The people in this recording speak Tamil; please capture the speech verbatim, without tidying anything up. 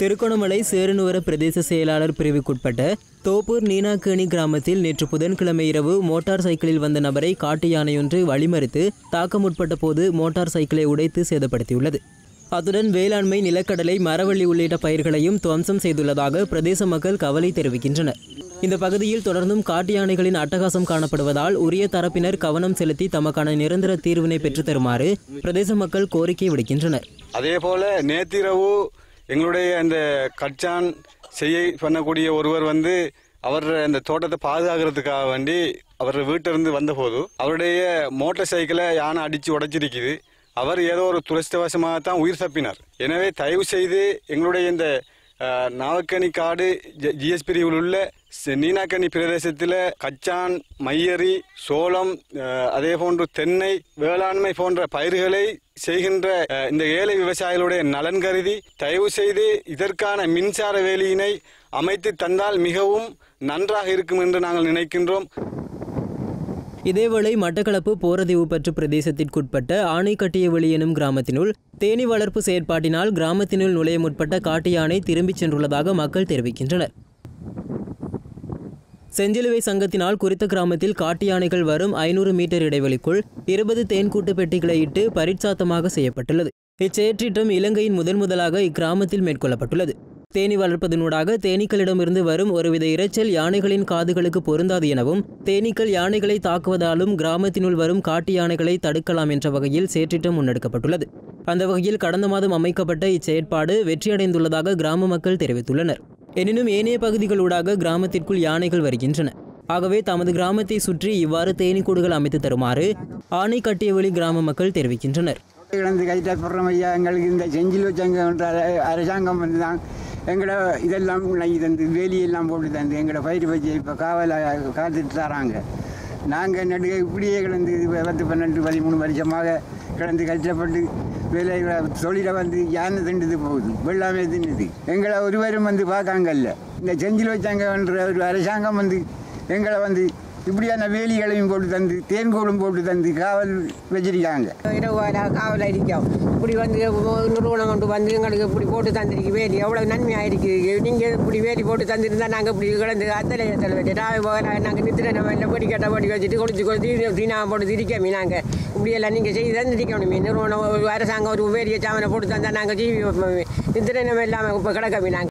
திருகோணமலை சேரனுவர பிரதேச செயலாளர் பிரிவுக்குட்பட்ட தோப்பூர் நீனாக்கேணி கிராமத்தில் நேற்று புதன்கிழமை இரவு மோட்டார் சைக்கிளில் வந்த நபரை காட்டு யானையொன்று வழிமறித்து தாக்க முற்பட்ட போது மோட்டார் சைக்கிளை உடைத்து சேதப்படுத்தியுள்ளது. அத்துடன் வேளாண்மை, நிலக்கடலை, மரவள்ளி உள்ளிட்ட பயிர்களையும் துவம்சம் செய்துள்ளதாக பிரதேச மக்கள் கவலை தெரிவிக்கின்றனர். இந்த பகுதியில் தொடர்ந்தும் காட்டு யானைகளின் அட்டகாசம் காணப்படுவதால் உரிய தரப்பினர் கவனம் செலுத்தி தமக்கான நிரந்தர தீர்வினை பெற்றுத் தருமாறு பிரதேச மக்கள் கோரிக்கை விடுக்கின்றனர். அதேபோல நேற்றிரவு எங்களுடைய அந்த கச்சான் செய்ய பண்ணக்கூடிய ஒருவர் வந்து அவர் அந்த தோட்டத்தை பாதுகாக்கிறதுக்காக வேண்டி அவர் வீட்டிலிருந்து வந்தபோது அவருடைய மோட்டார் சைக்கிளை யானை அடித்து உடைச்சிருக்குது. அவர் ஏதோ ஒரு துரஷ்டவசமாகத்தான் உயிர் தப்பினார். எனவே தயவு செய்து எங்களுடைய இந்த நாவக்கணி காடு ஜிஎஸ் பிரிவில் உள்ள நீனாக்கணி பிரதேசத்தில் கச்சான், மையரி, சோளம், அதே போன்று தென்னை, வேளாண்மை போன்ற பயிர்களை செய்கின்ற இந்த ஏழை விவசாயிகளுடைய நலன் கருதி தயவு செய்து இதற்கான மின்சார வேலியினை அமைத்து தந்தால் மிகவும் நன்றாக இருக்கும் என்று நாங்கள் நினைக்கின்றோம். இதேவேளை மட்டக்களப்பு போரதீவு பற்று பிரதேசத்திற்குட்பட்ட ஆணைக்கட்டியவெளி எனும் கிராமத்தினுள் தேனீ வளர்ப்பு செயற்பாட்டினால் கிராமத்தினுள் நுழைய முற்பட்ட காட்டு யானை திரும்பிச் சென்றுள்ளதாக மக்கள் தெரிவிக்கின்றனர். செஞ்சிலுவை சங்கத்தினால் குறித்த கிராமத்தில் காட்டு யானைகள் வரும் ஐநூறு மீட்டர் இடைவெளிக்குள் இருபது தேன்கூட்டு பெட்டிகளை இட்டு பரிட்சாத்தமாக செய்யப்பட்டுள்ளது. இச்செயற்றிட்டம் இலங்கையின் முதன் முதலாக இக்கிராமத்தில் மேற்கொள்ளப்பட்டுள்ளது. தேனீ வளர்ப்பதனூடாக தேனீக்களிடமிருந்து வரும் ஒருவித இரைச்சல் யானைகளின் காதுகளுக்கு பொருந்தாது எனவும் தேனீக்கள் யானைகளை தாக்குவதாலும் கிராமத்தினுள் வரும் காட்டு யானைகளை தடுக்கலாம் என்ற வகையில் செயற்றிட்டம் முன்னெடுக்கப்பட்டுள்ளது. அந்த வகையில் கடந்த மாதம் அமைக்கப்பட்ட இச்செயற்பாடு வெற்றியடைந்துள்ளதாக கிராம மக்கள் தெரிவித்துள்ளனர். எனினும் ஏனைய பகுதிகளூடாக கிராமத்திற்குள் யானைகள் வருகின்றன. ஆகவே தமது கிராமத்தை சுற்றி இவ்வாறு தேனீக்கூடுகள் அமைத்து தருமாறு ஆணைக்கட்டியவெளி கிராம மக்கள் தெரிவிக்கின்றனர். எங்களுக்கு இந்த செஞ்சில் வச்சங்க அரசாங்கம் வந்து தான் எங்களோட இதெல்லாம் தந்து வேலியெல்லாம் போட்டு தந்து எங்களோட பயிர் வச்சு இப்போ காவலை காத்துட்டு தராங்க. நாங்கள் நடுக இப்படியே கிடந்து பத்து பன்னெண்டு பதிமூணு வருஷமாக கிடந்து கஷ்டப்பட்டு வேலை தொழிலை வந்து யானை திண்டுது போகுது, வெள்ளாமே தின்னுது. எங்களை ஒருவரும் வந்து பார்க்காங்கல்ல. இந்த செஞ்சில் வச்சாங்கன்ற ஒரு அரசாங்கம் வந்து எங்களை வந்து இப்படியான வேலிகளையும் போட்டு தந்து தேன்கூடும் போட்டு தந்து காவல் வச்சிருக்காங்க. இரவு காவல் அடிக்கும் இப்படி வந்து நிறுவனம் கொண்டு வந்து எங்களுக்கு இப்படி போட்டு தந்திருக்கு வேலி எவ்வளோ நன்மையாக இருக்குது. நீங்கள் இப்படி வேலி போட்டு தந்துருந்தா நாங்கள் இப்படி கிடந்து அத்தலையத்தில் வச்சு நாங்கள் நித்திர நம்ம எல்லாம் பொடி கட்ட பொடி வச்சுட்டு குடிச்சு கொடுத்து தீனாவை போட்டு திரிக்காமி நாங்கள் இப்படியெல்லாம் நீங்கள் செய்து தந்திருக்கணுமே. நிறுவனம் அரசாங்கம் ஒரு வேலியை சாமனை போட்டு தந்தால் நாங்கள் ஜீவி நித்திர நம்ம இல்லாமல் இப்போ கிடக்காமி நாங்கள்